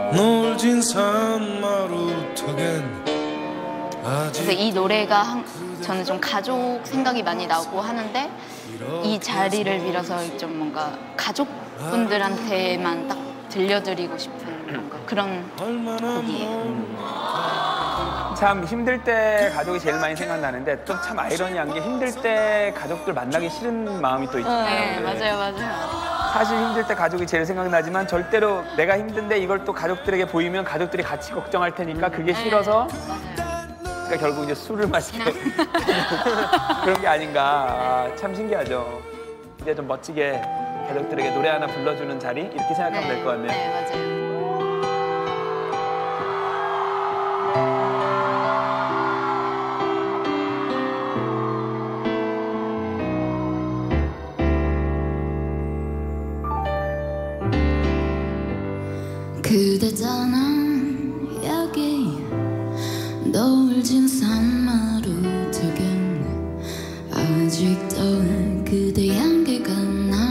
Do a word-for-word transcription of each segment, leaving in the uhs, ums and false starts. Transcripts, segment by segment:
노을진 산마루턱엔 그래서 이 노래가 한, 저는 좀 가족 생각이 많이 나고 하는데 이 자리를 빌어서 좀 뭔가 가족분들한테만 딱 들려드리고 싶은 뭔가 그런 곡이에요. 음. 참 힘들 때 가족이 제일 많이 생각나는데 또 참 아이러니한 게 힘들 때 가족들 만나기 싫은 마음이 또 있잖아요. 네, 맞아요, 맞아요. 사실 힘들 때 가족이 제일 생각나지만 절대로 내가 힘든데 이걸 또 가족들에게 보이면 가족들이 같이 걱정할 테니까 그게 싫어서 네, 맞아요. 그러니까 결국 이제 술을 마시게 그런 게 아닌가. 아, 참 신기하죠. 이제 좀 멋지게 가족들에게 노래 하나 불러주는 자리 이렇게 생각하면 네, 될 것 같네요. 네, 맞아요. 그대 떠난 여기 노을진 산마루턱엔 아직도 그대 향기가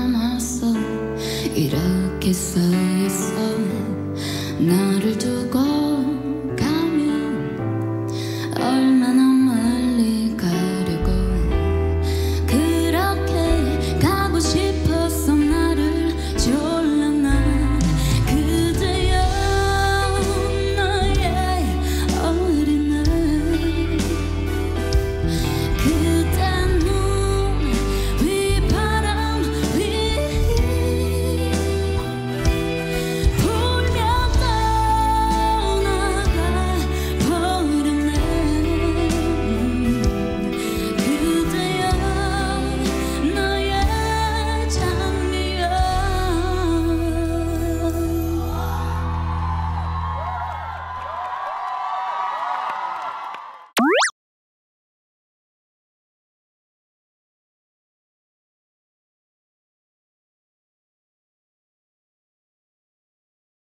남았어. 이렇게 써있어. 나를 두고